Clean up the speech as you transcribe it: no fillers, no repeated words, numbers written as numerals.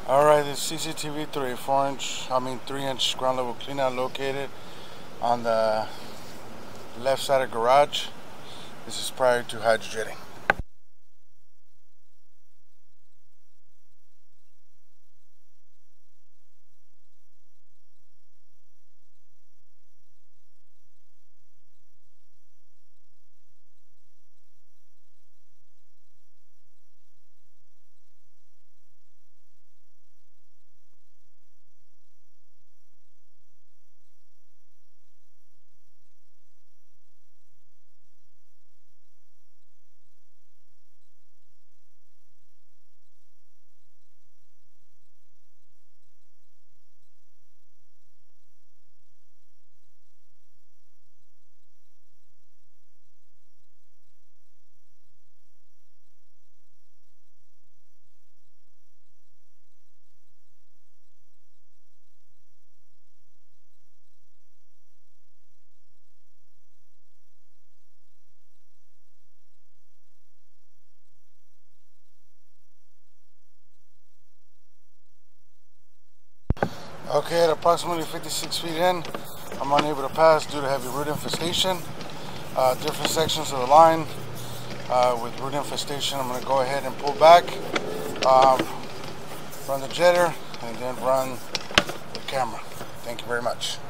Alright, this CCTV 3-inch ground level cleanout located on the left side of garage. This is prior to hydrojetting. Okay, at approximately 56 feet in, I'm unable to pass due to heavy root infestation. Different sections of the line with root infestation, I'm going to go ahead and pull back, run the jetter, and then run the camera. Thank you very much.